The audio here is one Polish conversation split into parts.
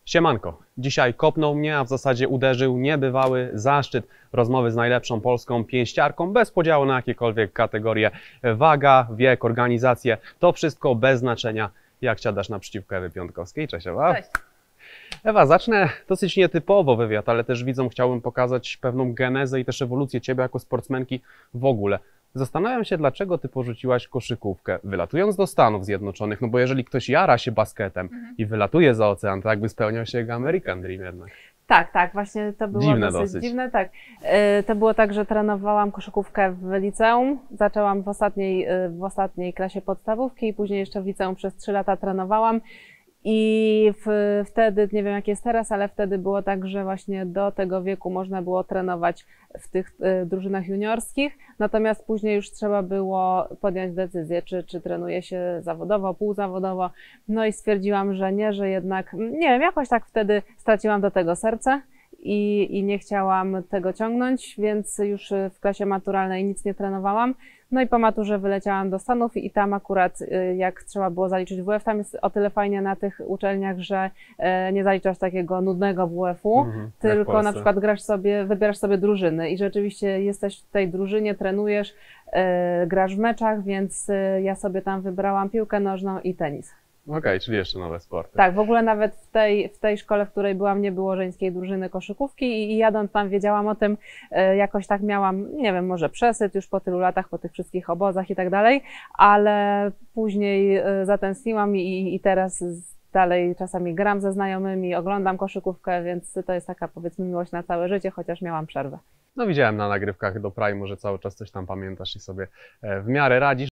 Siemanko, dzisiaj kopnął mnie, a w zasadzie uderzył niebywały zaszczyt rozmowy z najlepszą polską pięściarką, bez podziału na jakiekolwiek kategorie, waga, wiek, organizację, to wszystko bez znaczenia, jak siadasz naprzeciwko Ewy Piątkowskiej. Cześć Ewa. Cześć. Ewa, zacznę dosyć nietypowo wywiad, ale też widzom chciałbym pokazać pewną genezę i też ewolucję Ciebie jako sportsmenki w ogóle. Zastanawiam się, dlaczego Ty porzuciłaś koszykówkę, wylatując do Stanów Zjednoczonych, no bo jeżeli ktoś jara się basketem i wylatuje za ocean, to jakby spełniał się jego American Dream jednak. Tak, właśnie to było dosyć dziwne. Tak. To było tak, że trenowałam koszykówkę w liceum, zaczęłam w ostatniej klasie podstawówki i później jeszcze w liceum przez 3 lata trenowałam. I wtedy, nie wiem jak jest teraz, ale wtedy było tak, że właśnie do tego wieku można było trenować w tych drużynach juniorskich, natomiast później już trzeba było podjąć decyzję, czy trenuje się zawodowo, półzawodowo. No i stwierdziłam, że nie, że jednak, nie wiem, jakoś tak wtedy straciłam do tego serce i nie chciałam tego ciągnąć, więc już w klasie maturalnej nic nie trenowałam. No i po maturze wyleciałam do Stanów i tam akurat jak trzeba było zaliczyć WF, tam jest o tyle fajnie na tych uczelniach, że nie zaliczasz takiego nudnego WF-u, tylko na przykład wybierasz sobie drużyny i rzeczywiście jesteś w tej drużynie, trenujesz, grasz w meczach, więc ja sobie tam wybrałam piłkę nożną i tenis. Okej, czyli jeszcze nowe sporty. Tak, w ogóle nawet w tej szkole, w której byłam, nie było żeńskiej drużyny koszykówki i jadąc tam wiedziałam o tym, jakoś tak miałam, nie wiem, może przesyt już po tylu latach, po tych wszystkich obozach i tak dalej, ale później zatęskniłam i teraz dalej czasami gram ze znajomymi, oglądam koszykówkę, więc to jest taka, powiedzmy, miłość na całe życie, chociaż miałam przerwę. No widziałem na nagrywkach do Prime'u, że cały czas coś tam pamiętasz i sobie w miarę radzisz.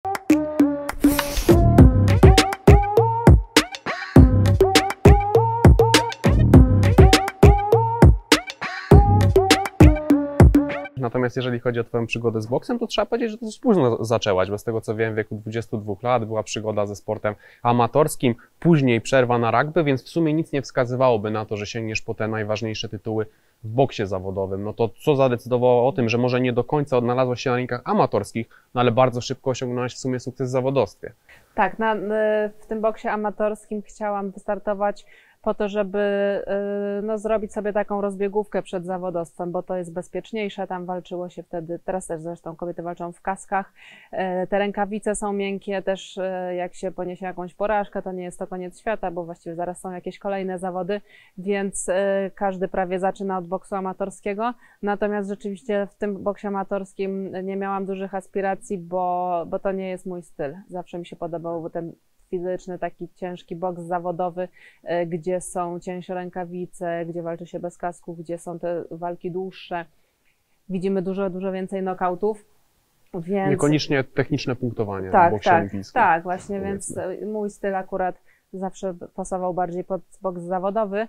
Natomiast jeżeli chodzi o Twoją przygodę z boksem, to trzeba powiedzieć, że to późno zaczęłaś, bo z tego co wiem, w wieku 22 lat była przygoda ze sportem amatorskim, później przerwa na rugby, więc w sumie nic nie wskazywałoby na to, że sięgniesz po te najważniejsze tytuły w boksie zawodowym. No to co zadecydowało o tym, że może nie do końca odnalazłaś się na rynkach amatorskich, no ale bardzo szybko osiągnąłaś w sumie sukces w zawodowstwie? Tak, w tym boksie amatorskim chciałam wystartować po to, żeby no, zrobić sobie taką rozbiegówkę przed zawodowstwem, bo to jest bezpieczniejsze, tam walczyło się wtedy, teraz też zresztą kobiety walczą w kaskach, te rękawice są miękkie, też jak się poniesie jakąś porażkę, to nie jest to koniec świata, bo właściwie zaraz są jakieś kolejne zawody, więc każdy prawie zaczyna od boksu amatorskiego, natomiast rzeczywiście w tym boksie amatorskim nie miałam dużych aspiracji, bo to nie jest mój styl, zawsze mi się podobał ten fizyczny, taki ciężki boks zawodowy, gdzie są cięższe rękawice, gdzie walczy się bez kasku, gdzie są te walki dłuższe. Widzimy dużo więcej knockoutów. Więc... Niekoniecznie techniczne punktowanie tak, w boksie olimpijskim. Tak, właśnie, więc mój styl akurat zawsze pasował bardziej pod boks zawodowy,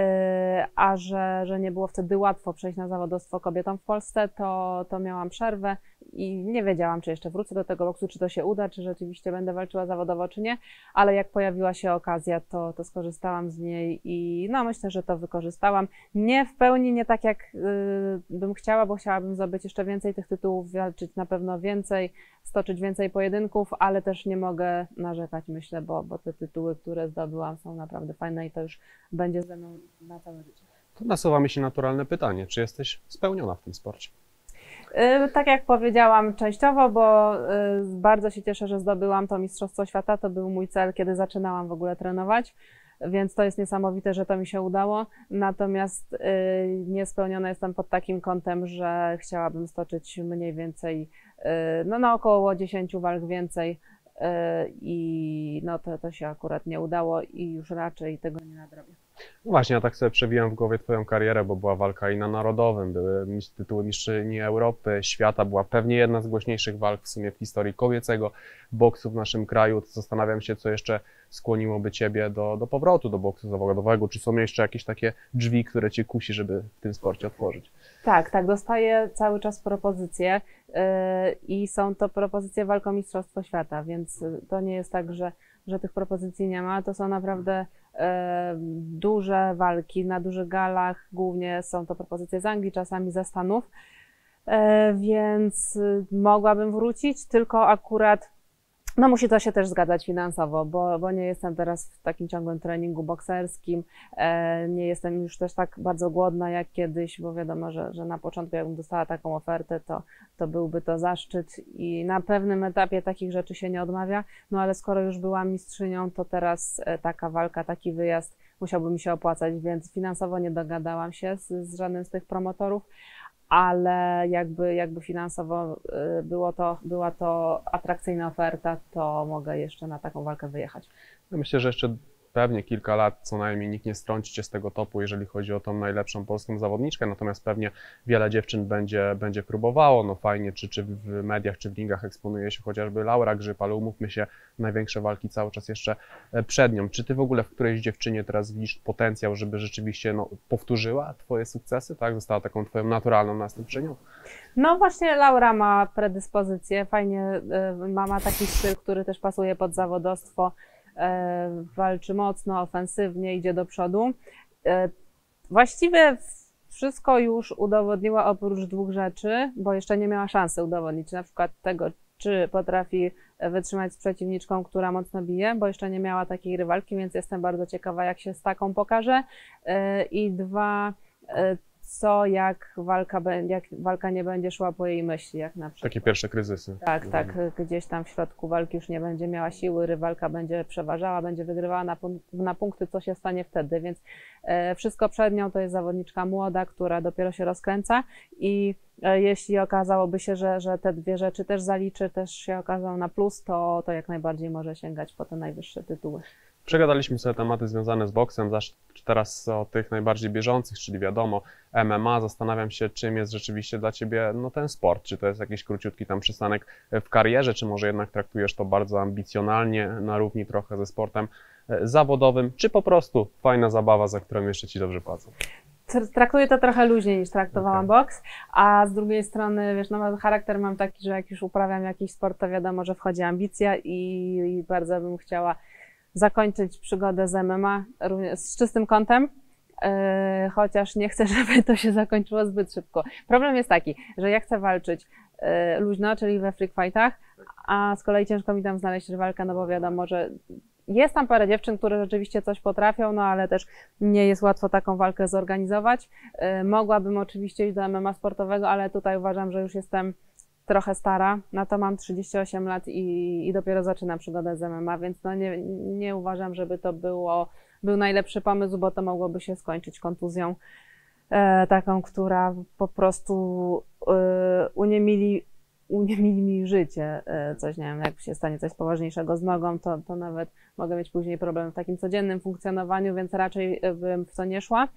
a że nie było wtedy łatwo przejść na zawodowstwo kobietom w Polsce, to miałam przerwę i nie wiedziałam, czy jeszcze wrócę do tego boksu, czy to się uda, czy rzeczywiście będę walczyła zawodowo, czy nie, ale jak pojawiła się okazja, to skorzystałam z niej i no myślę, że to wykorzystałam. Nie w pełni, nie tak jak bym chciała, bo chciałabym zdobyć jeszcze więcej tych tytułów, walczyć na pewno więcej, stoczyć więcej pojedynków, ale też nie mogę narzekać, myślę, bo te tytuły, które zdobyłam, są naprawdę fajne i to już będzie ze mną na całe życie. To nasuwa mi się naturalne pytanie, czy jesteś spełniona w tym sporcie? Tak jak powiedziałam, częściowo, bo bardzo się cieszę, że zdobyłam to Mistrzostwo Świata, to był mój cel, kiedy zaczynałam w ogóle trenować, więc to jest niesamowite, że to mi się udało, natomiast niespełniona jestem pod takim kątem, że chciałabym stoczyć mniej więcej, no na około 10 walk więcej i no to się akurat nie udało i już raczej tego nie nadrobię. No właśnie, ja tak sobie przewijam w głowie Twoją karierę, bo była walka i na narodowym, były tytuły mistrzyni Europy, świata, była pewnie jedna z głośniejszych walk w sumie w historii kobiecego boksu w naszym kraju. Zastanawiam się, co jeszcze skłoniłoby Ciebie do powrotu do boksu zawodowego, czy są jeszcze jakieś takie drzwi, które Cię kusi, żeby w tym sporcie otworzyć? Tak, dostaję cały czas propozycje i są to propozycje walk o Mistrzostwo Świata, więc to nie jest tak, że tych propozycji nie ma, to są naprawdę duże walki na dużych galach, głównie są to propozycje z Anglii, czasami ze Stanów, więc mogłabym wrócić, tylko akurat No musi to się też zgadzać finansowo, bo nie jestem teraz w takim ciągłym treningu bokserskim, nie jestem już też tak bardzo głodna jak kiedyś, bo wiadomo, że na początku jakbym dostała taką ofertę, to byłby to zaszczyt i na pewnym etapie takich rzeczy się nie odmawia, no ale skoro już byłam mistrzynią, to teraz taka walka, taki wyjazd musiałby mi się opłacać, więc finansowo nie dogadałam się z żadnym z tych promotorów, ale jakby finansowo była to atrakcyjna oferta, to mogę jeszcze na taką walkę wyjechać. Ja myślę, że jeszcze pewnie kilka lat co najmniej nikt nie strąci cię z tego topu, jeżeli chodzi o tą najlepszą polską zawodniczkę, natomiast pewnie wiele dziewczyn będzie próbowało, no fajnie, czy w mediach, czy w ringach eksponuje się chociażby Laura Grzyb, ale umówmy się, największe walki cały czas jeszcze przed nią. Czy ty w ogóle w którejś dziewczynie teraz widzisz potencjał, żeby rzeczywiście powtórzyła twoje sukcesy, tak? Została taką twoją naturalną następczynią? No właśnie Laura ma predyspozycję, fajnie ma taki styl, który też pasuje pod zawodowstwo. Walczy mocno, ofensywnie, idzie do przodu. Właściwie wszystko już udowodniła oprócz dwóch rzeczy, bo jeszcze nie miała szansy udowodnić, na przykład tego, czy potrafi wytrzymać z przeciwniczką, która mocno bije, bo jeszcze nie miała takiej rywalki, więc jestem bardzo ciekawa, jak się z taką pokaże. I dwa, jak walka nie będzie szła po jej myśli, jak na przykład. Takie pierwsze kryzysy. Tak, gdzieś tam w środku walki już nie będzie miała siły, rywalka będzie przeważała, będzie wygrywała na punkty, co się stanie wtedy, więc wszystko przed nią to jest zawodniczka młoda, która dopiero się rozkręca i jeśli okazałoby się, że te dwie rzeczy też zaliczy, też się okazało na plus, to jak najbardziej może sięgać po te najwyższe tytuły. Przegadaliśmy sobie tematy związane z boksem, teraz o tych najbardziej bieżących, czyli wiadomo MMA. Zastanawiam się, czym jest rzeczywiście dla ciebie ten sport. Czy to jest jakiś króciutki tam przystanek w karierze, czy może jednak traktujesz to bardzo ambicjonalnie, na równi trochę ze sportem zawodowym, czy po prostu fajna zabawa, za którą jeszcze ci dobrze płacą? Traktuję to trochę luźniej niż traktowałam boks, a z drugiej strony, wiesz, charakter mam taki, że jak już uprawiam jakiś sport, to wiadomo, że wchodzi ambicja i bardzo bym chciała zakończyć przygodę z MMA z czystym kątem, chociaż nie chcę, żeby to się zakończyło zbyt szybko. Problem jest taki, że ja chcę walczyć luźno, czyli we freak fightach, a z kolei ciężko mi tam znaleźć rywalkę, no bo wiadomo, że jest tam parę dziewczyn, które rzeczywiście coś potrafią, no ale też nie jest łatwo taką walkę zorganizować. Mogłabym oczywiście iść do MMA sportowego, ale tutaj uważam, że już jestem trochę stara, na to mam 38 lat i dopiero zaczynam przygodę z MMA, więc nie uważam, żeby to był najlepszy pomysł, bo to mogłoby się skończyć kontuzją taką, która po prostu uniemili mi życie, coś, nie wiem, jak się stanie coś poważniejszego z nogą, to nawet mogę mieć później problem w takim codziennym funkcjonowaniu, więc raczej bym w to nie szła,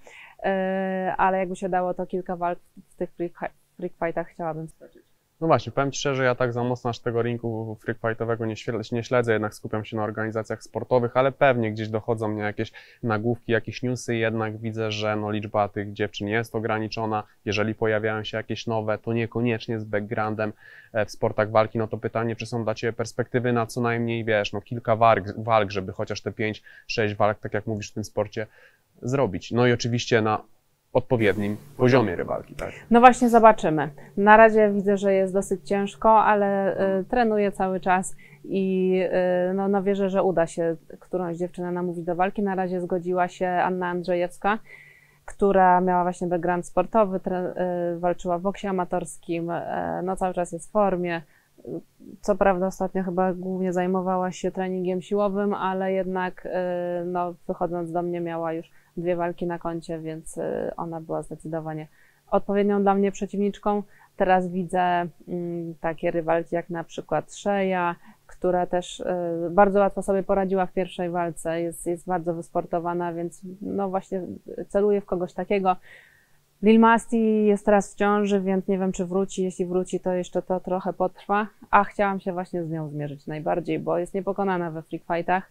ale jakby się dało, to kilka walk w tych freak fightach chciałabym stoczyć. No właśnie, powiem ci szczerze, ja tak za mocno aż tego ringu freak fightowego nie śledzę, jednak skupiam się na organizacjach sportowych, ale pewnie gdzieś dochodzą mnie jakieś nagłówki, jakieś newsy, jednak widzę, że liczba tych dziewczyn jest ograniczona. Jeżeli pojawiają się jakieś nowe, to niekoniecznie z backgroundem w sportach walki, no to pytanie, czy są dla ciebie perspektywy na co najmniej, wiesz, kilka walk, żeby chociaż te 5-6 walk, tak jak mówisz, w tym sporcie zrobić. No i oczywiście na odpowiednim poziomie rywalki, tak? No właśnie zobaczymy. Na razie widzę, że jest dosyć ciężko, ale trenuję cały czas i wierzę, że uda się którąś dziewczynę namówić do walki. Na razie zgodziła się Anna Andrzejewska, która miała właśnie background sportowy, walczyła w boksie amatorskim, cały czas jest w formie. Co prawda ostatnio chyba głównie zajmowała się treningiem siłowym, ale jednak wychodząc do mnie miała już 2 walki na koncie, więc ona była zdecydowanie odpowiednią dla mnie przeciwniczką. Teraz widzę takie rywalki jak na przykład Szeja, która też bardzo łatwo sobie poradziła w pierwszej walce, jest bardzo wysportowana, więc właśnie celuję w kogoś takiego. Lil Masti jest teraz w ciąży, więc nie wiem, czy wróci. Jeśli wróci, to jeszcze to trochę potrwa, a chciałam się właśnie z nią zmierzyć najbardziej, bo jest niepokonana we freak fightach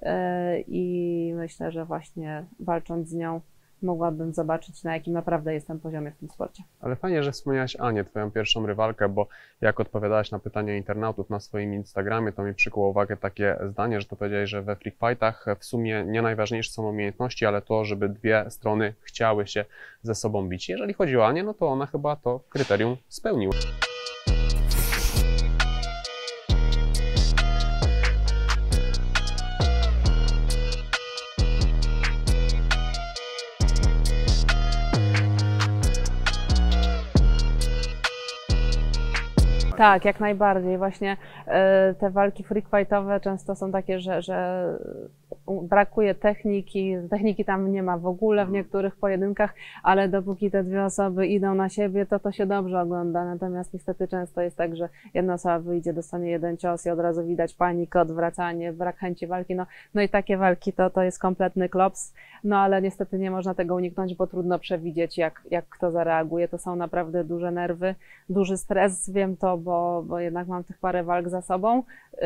i myślę, że właśnie walcząc z nią mogłabym zobaczyć, na jakim naprawdę jestem poziomie w tym sporcie. Ale fajnie, że wspomniałaś Anię, twoją pierwszą rywalkę, bo jak odpowiadałaś na pytania internautów na swoim Instagramie, to mi przykuło uwagę takie zdanie, że to powiedziałeś, że we freak fightach w sumie nie najważniejsze są umiejętności, ale to, żeby dwie strony chciały się ze sobą bić. Jeżeli chodzi o Anię, no to ona chyba to kryterium spełniła. Tak, jak najbardziej. Właśnie te walki freak fightowe często są takie, że brakuje techniki tam nie ma w ogóle w niektórych pojedynkach, ale dopóki te dwie osoby idą na siebie, to się dobrze ogląda. Natomiast niestety często jest tak, że jedna osoba wyjdzie, dostanie jeden cios i od razu widać panikę, odwracanie, brak chęci walki. No i takie walki to jest kompletny klops, no ale niestety nie można tego uniknąć, bo trudno przewidzieć, jak kto zareaguje. To są naprawdę duże nerwy, duży stres, wiem to, bo jednak mam tych parę walk za sobą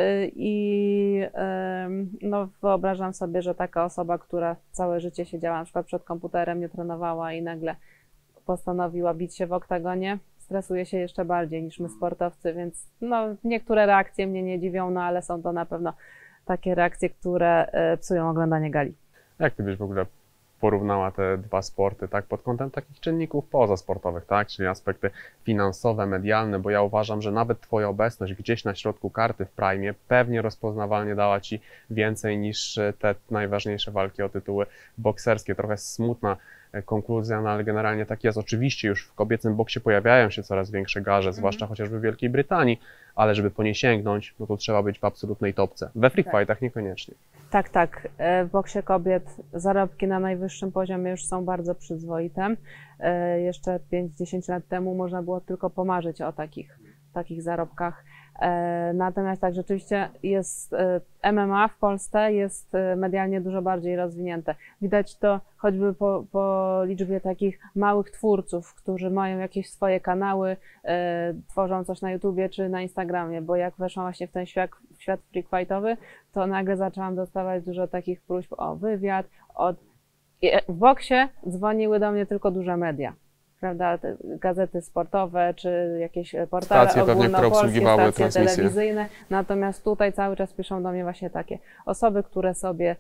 i no wyobrażam sobie, że taka osoba, która całe życie siedziała na przykład przed komputerem, nie trenowała i nagle postanowiła bić się w oktagonie, stresuje się jeszcze bardziej niż my sportowcy, więc no niektóre reakcje mnie nie dziwią, no ale są to na pewno takie reakcje, które psują oglądanie gali. Jak ty byś w ogóle porównała te dwa sporty, tak, pod kątem takich czynników pozasportowych, tak, czyli aspekty finansowe, medialne, bo ja uważam, że nawet twoja obecność gdzieś na środku karty w Prime pewnie rozpoznawalnie dała ci więcej niż te najważniejsze walki o tytuły bokserskie. Trochę smutna konkluzja, no ale generalnie tak jest. Oczywiście już w kobiecym boksie pojawiają się coraz większe garze, zwłaszcza chociażby w Wielkiej Brytanii, ale żeby po nie sięgnąć, no to trzeba być w absolutnej topce. We freak fightach niekoniecznie. Tak. W boksie kobiet zarobki na najwyższym poziomie już są bardzo przyzwoite. Jeszcze 5-10 lat temu można było tylko pomarzyć o takich zarobkach. Natomiast tak, rzeczywiście jest MMA w Polsce jest medialnie dużo bardziej rozwinięte. Widać to choćby po liczbie takich małych twórców, którzy mają jakieś swoje kanały, tworzą coś na YouTubie czy na Instagramie, bo jak weszłam właśnie w ten świat freak fightowy, to nagle zaczęłam dostawać dużo takich próśb o wywiad. W boksie dzwoniły do mnie tylko duże media. Prawda, gazety sportowe, czy jakieś portale ogólnopolskie, stacje telewizyjne. Natomiast tutaj cały czas piszą do mnie właśnie takie osoby, które sobie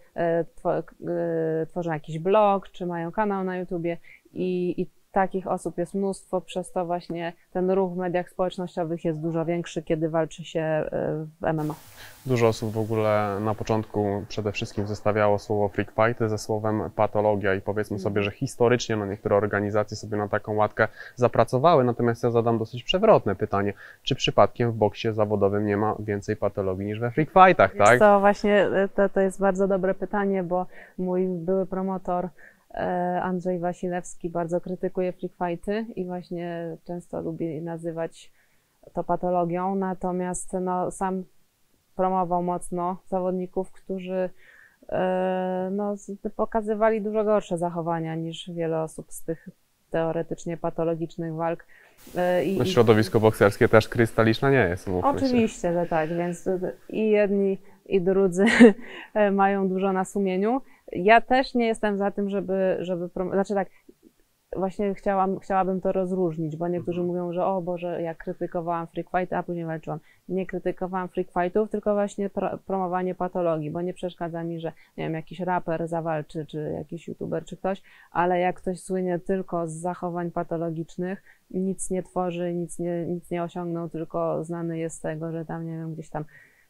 tworzą jakiś blog, czy mają kanał na YouTubie i takich osób jest mnóstwo, przez to właśnie ten ruch w mediach społecznościowych jest dużo większy, kiedy walczy się w MMA. Dużo osób w ogóle na początku przede wszystkim zestawiało słowo freak fighty ze słowem patologia i powiedzmy sobie, że historycznie niektóre organizacje sobie na taką łatkę zapracowały, natomiast ja zadam dosyć przewrotne pytanie, czy przypadkiem w boksie zawodowym nie ma więcej patologii niż we freak fightach, tak? To właśnie to jest bardzo dobre pytanie, bo mój były promotor Andrzej Wasilewski bardzo krytykuje freak fighty i właśnie często lubi nazywać to patologią, natomiast no, sam promował mocno zawodników, którzy pokazywali dużo gorsze zachowania niż wiele osób z tych teoretycznie patologicznych walk. Środowisko bokserskie też krystaliczne nie jest. Oczywiście, że tak, więc i jedni, i drudzy mają dużo na sumieniu. Ja też nie jestem za tym, znaczy tak, właśnie chciałabym to rozróżnić, bo niektórzy mówią, że o Boże, ja krytykowałam freak fighty, a później walczyłam. Nie krytykowałam freak fightów, tylko właśnie promowanie patologii, bo nie przeszkadza mi, że nie wiem, jakiś raper zawalczy, czy jakiś youtuber, czy ktoś, ale jak ktoś słynie tylko z zachowań patologicznych, nic nie tworzy, nic nie osiągnął, tylko znany jest z tego, że tam, nie wiem, gdzieś tam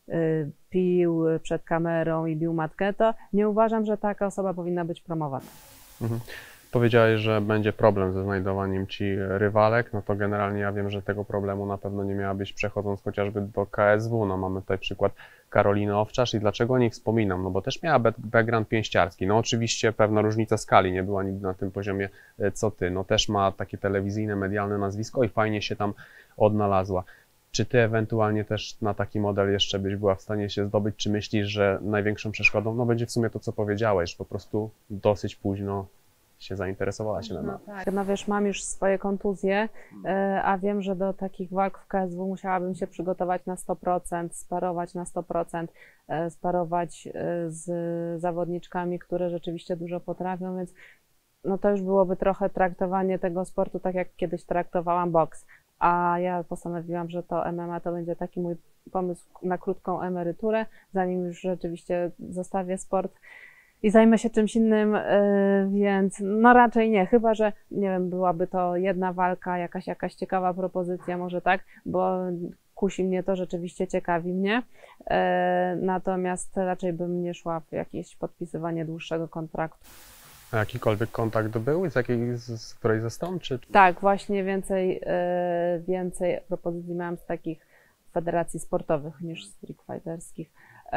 pił przed kamerą i bił matkę, to nie uważam, że taka osoba powinna być promowana. Powiedziałeś, że będzie problem ze znajdowaniem ci rywalek, no to generalnie ja wiem, że tego problemu na pewno nie miałabyś przechodząc chociażby do KSW. No mamy tutaj przykład Karoliny Owczarz i dlaczego o niej wspominam? No bo też miała background pięściarski. No oczywiście pewna różnica skali, nie była nigdy na tym poziomie co ty. No też ma takie telewizyjne, medialne nazwisko i fajnie się tam odnalazła. Czy ty ewentualnie też na taki model jeszcze byś była w stanie się zdobyć? Czy myślisz, że największą przeszkodą no będzie w sumie to, co powiedziałeś, że po prostu dosyć późno się zainteresowałaś MMA? No tak, no wiesz, mam już swoje kontuzje, a wiem, że do takich walk w KSW musiałabym się przygotować na 100%, sparować na 100%, sparować z zawodniczkami, które rzeczywiście dużo potrafią, więc no to już byłoby trochę traktowanie tego sportu tak, jak kiedyś traktowałam boks. A ja postanowiłam, że to MMA to będzie taki mój pomysł na krótką emeryturę, zanim już rzeczywiście zostawię sport i zajmę się czymś innym, więc no raczej nie, chyba że, nie wiem, byłaby to jedna walka, jakaś ciekawa propozycja, może tak, bo kusi mnie to, rzeczywiście ciekawi mnie, natomiast raczej bym nie szła w jakieś podpisywanie dłuższego kontraktu. A jakikolwiek kontakt był? Z której ze stron? Czy... Tak, właśnie więcej propozycji miałam z takich federacji sportowych niż z freak fighterskich.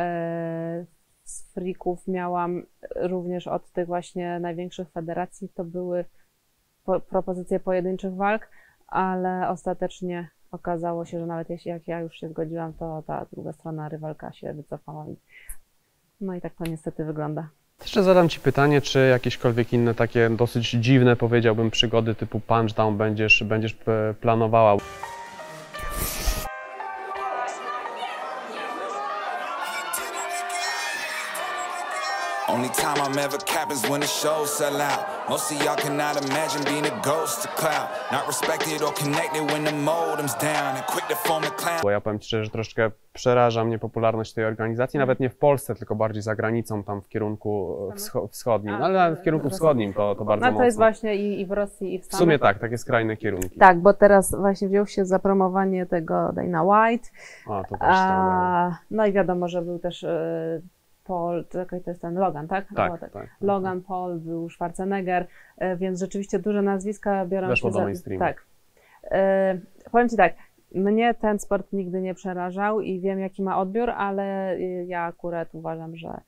Z freaków miałam również od tych właśnie największych federacji, to były propozycje pojedynczych walk, ale ostatecznie okazało się, że nawet jeśli jak ja już się zgodziłam, to ta druga strona rywalka się wycofała. No i tak to niestety wygląda. Jeszcze zadam Ci pytanie, czy jakiekolwiek inne takie dosyć dziwne, powiedziałbym, przygody typu punchdown będziesz planowała? Only time I'm ever capping is when the shows sell out. Most of y'all cannot imagine being a ghost to cloud. Not respected or connected when the modem's down and quick to form the clown. Bo ja powiem Ci szczerze, że troszeczkę przeraża mnie popularność tej organizacji, nawet nie w Polsce, tylko bardziej za granicą, tam w kierunku wschodnim. No, ale w kierunku wschodnim to bardzo mocno. No to jest właśnie i w Rosji, i w Stanach. W sumie tak, takie skrajne kierunki. Tak, bo teraz właśnie wziął się za promowanie tego Dana White. A, to też no i wiadomo, że był też Paul, czekaj, to jest ten Logan, tak? Tak. Logan Paul, był Schwarzenegger, więc rzeczywiście duże nazwiska biorą weszło się do mainstreamu. Tak. Powiem Ci tak, mnie ten sport nigdy nie przerażał i wiem, jaki ma odbiór, ale ja akurat uważam, że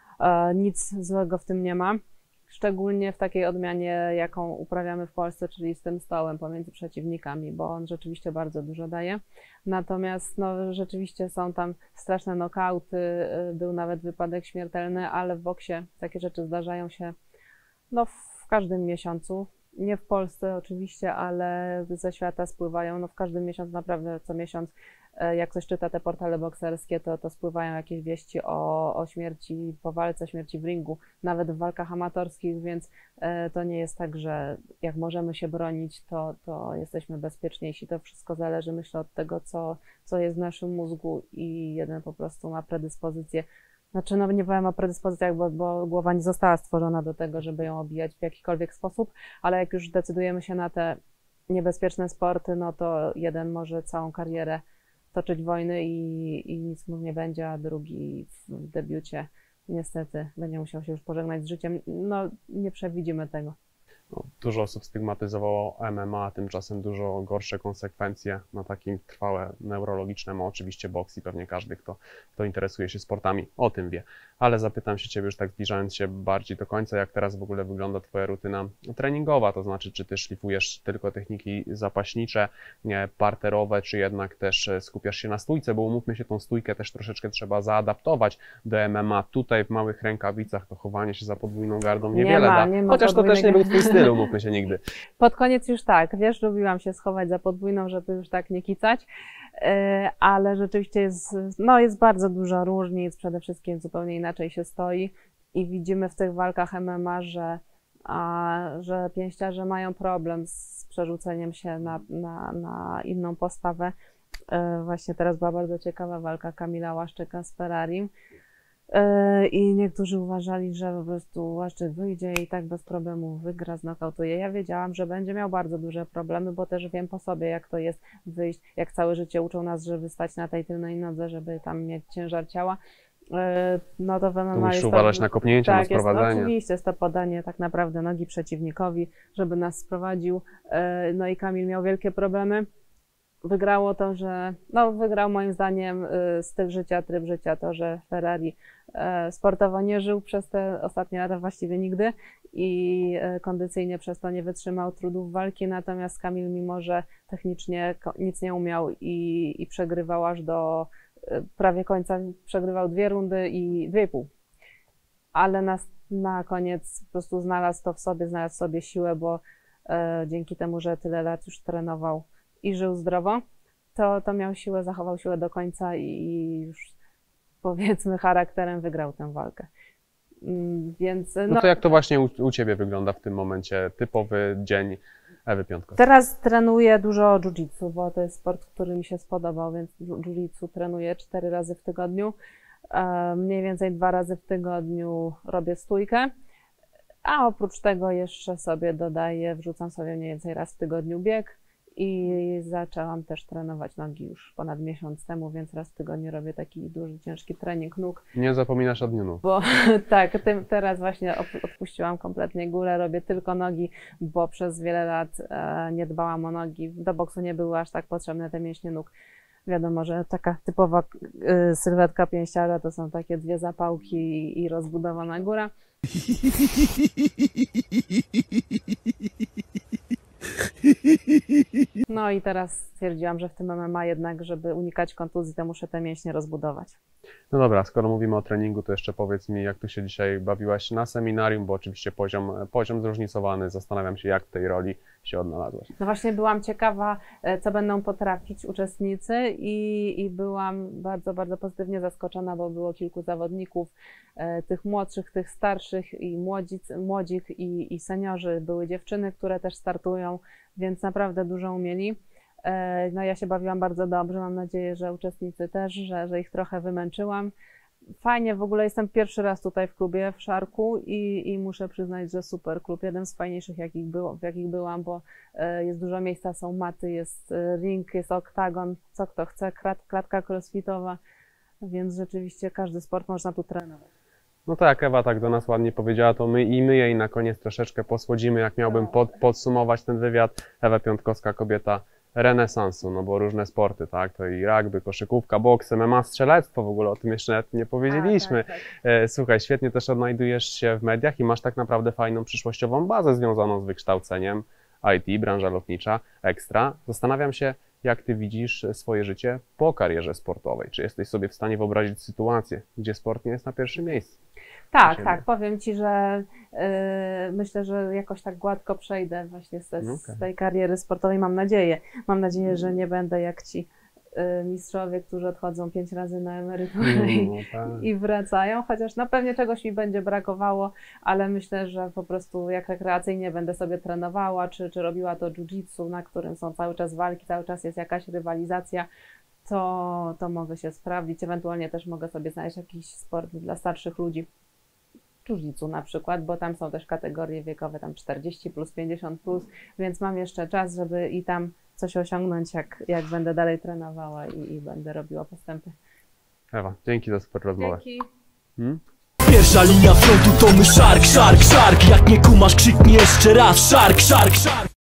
nic złego w tym nie ma. Szczególnie w takiej odmianie, jaką uprawiamy w Polsce, czyli z tym stołem pomiędzy przeciwnikami, bo on rzeczywiście bardzo dużo daje. Natomiast no, rzeczywiście są tam straszne nokauty, był nawet wypadek śmiertelny, ale w boksie takie rzeczy zdarzają się no, w każdym miesiącu. Nie w Polsce oczywiście, ale ze świata spływają, no w każdym miesiącu, naprawdę co miesiąc, jak ktoś czyta te portale bokserskie, to spływają jakieś wieści o śmierci po walce, śmierci w ringu, nawet w walkach amatorskich, więc to nie jest tak, że jak możemy się bronić, to jesteśmy bezpieczniejsi. To wszystko zależy, myślę, od tego, co jest w naszym mózgu i jeden po prostu ma predyspozycję. Znaczy, no nie powiem o predyspozycjach, bo głowa nie została stworzona do tego, żeby ją obijać w jakikolwiek sposób, ale jak już decydujemy się na te niebezpieczne sporty, no to jeden może całą karierę toczyć wojny i nic mu nie będzie, a drugi w debiucie niestety będzie musiał się już pożegnać z życiem. No nie przewidzimy tego. No, dużo osób stygmatyzowało MMA, tymczasem dużo gorsze konsekwencje na takim trwałe neurologiczne ma oczywiście boks i pewnie każdy, kto interesuje się sportami, o tym wie. Ale zapytam się Ciebie już tak zbliżając się bardziej do końca, jak teraz w ogóle wygląda Twoja rutyna treningowa, to znaczy czy Ty szlifujesz tylko techniki zapaśnicze, parterowe, czy jednak też skupiasz się na stójce, bo umówmy się, tą stójkę też troszeczkę trzeba zaadaptować do MMA. Tutaj w małych rękawicach to chowanie się za podwójną gardą niewiele da, chociaż to też nie był Twój styl, umówmy się nigdy. Pod koniec już tak, wiesz, lubiłam się schować za podwójną, żeby już tak nie kicać, ale rzeczywiście jest bardzo dużo różnic, przede wszystkim zupełnie inaczej się stoi i widzimy w tych walkach MMA, że pięściarze mają problem z przerzuceniem się na inną postawę. Właśnie teraz była bardzo ciekawa walka Kamila Łaszczyka z Ferrarim. I niektórzy uważali, że po prostu Łaszczyk wyjdzie i tak bez problemu wygra, znokautuje. Ja wiedziałam, że będzie miał bardzo duże problemy, bo też wiem po sobie, jak to jest wyjść, jak całe życie uczą nas, żeby stać na tej tylnej nodze, żeby tam mieć ciężar ciała. No to w MMA musisz uważać na kopnięcia, na sprowadzenie. Oczywiście jest to podanie tak naprawdę nogi przeciwnikowi, żeby nas sprowadził. No i Kamil miał wielkie problemy. Wygrało to, że wygrał moim zdaniem styl życia, tryb życia, to, że Ferrari sportowo nie żył przez te ostatnie lata właściwie nigdy i kondycyjnie przez to nie wytrzymał trudów walki, natomiast Kamil, mimo że technicznie nic nie umiał i przegrywał aż do prawie końca, przegrywał 2 rundy i 2,5, ale na koniec po prostu znalazł w sobie siłę, bo dzięki temu, że tyle lat już trenował i żył zdrowo, to miał siłę, zachował siłę do końca i już powiedzmy charakterem wygrał tę walkę. Więc, no to jak to właśnie u Ciebie wygląda w tym momencie, typowy dzień Ewy Piątkowskiej? Teraz trenuję dużo jiu-jitsu, bo to jest sport, który mi się spodobał, więc jiu-jitsu trenuję 4 razy w tygodniu. Mniej więcej 2 razy w tygodniu robię stójkę, a oprócz tego jeszcze sobie dodaję, wrzucam sobie mniej więcej raz w tygodniu bieg. I zaczęłam też trenować nogi już ponad miesiąc temu, więc raz w tygodniu robię taki duży, ciężki trening nóg. Nie zapominasz o dniu nóg. Bo tak, teraz właśnie odpuściłam kompletnie górę, robię tylko nogi, bo przez wiele lat nie dbałam o nogi. Do boksu nie były aż tak potrzebne te mięśnie nóg. Wiadomo, że taka typowa sylwetka pięściarza to są takie 2 zapałki i rozbudowana góra. No i teraz stwierdziłam, że w tym MMA jednak, żeby unikać kontuzji, to muszę te mięśnie rozbudować. No dobra, skoro mówimy o treningu, to jeszcze powiedz mi, jak tu się dzisiaj bawiłaś na seminarium, bo oczywiście poziom zróżnicowany, zastanawiam się, jak w tej roli się odnalazłaś. No właśnie byłam ciekawa, co będą potrafić uczestnicy i byłam bardzo, bardzo pozytywnie zaskoczona, bo było kilku zawodników, tych młodszych, tych starszych i młodzich i seniorzy. Były dziewczyny, które też startują, więc naprawdę dużo umieli. No ja się bawiłam bardzo dobrze, mam nadzieję, że uczestnicy też, że ich trochę wymęczyłam. Fajnie, w ogóle jestem pierwszy raz tutaj w klubie w Szarku i muszę przyznać, że super klub, jeden z fajniejszych w jakich byłam, bo jest dużo miejsca, są maty, jest ring, jest oktagon, co kto chce, klatka crossfitowa, więc rzeczywiście każdy sport można tu trenować. No to jak Ewa tak do nas ładnie powiedziała, to my jej na koniec troszeczkę posłodzimy, jak miałbym podsumować ten wywiad. Ewa Piątkowska, kobieta renesansu, no bo różne sporty, tak, to i rugby, koszykówka, boks, MMA, strzelectwo, w ogóle o tym jeszcze nie powiedzieliśmy. Tak. Słuchaj, świetnie też odnajdujesz się w mediach i masz tak naprawdę fajną przyszłościową bazę związaną z wykształceniem IT, branża lotnicza, ekstra. Zastanawiam się, jak ty widzisz swoje życie po karierze sportowej? Czy jesteś sobie w stanie wyobrazić sytuację, gdzie sport nie jest na pierwszym miejscu? Tak, powiem Ci, że myślę, że jakoś tak gładko przejdę właśnie z tej kariery sportowej, mam nadzieję. Mam nadzieję, że nie będę jak ci mistrzowie, którzy odchodzą 5 razy na emeryturę i wracają, chociaż no pewnie czegoś mi będzie brakowało, ale myślę, że po prostu jak rekreacyjnie będę sobie trenowała, czy robiła to jiu-jitsu, na którym są cały czas walki, cały czas jest jakaś rywalizacja, to mogę się sprawdzić, ewentualnie też mogę sobie znaleźć jakiś sport dla starszych ludzi. Jiu-jitsu na przykład, bo tam są też kategorie wiekowe, tam 40+, 50+, więc mam jeszcze czas, żeby i tam coś osiągnąć, jak będę dalej trenowała i będę robiła postępy. Ewa, dzięki za super rozmowę. Dzięki. Pierwsza linia frontu to my szark, szark, szark. Jak nie kumasz, krzyknij jeszcze raz szark, szark, szark.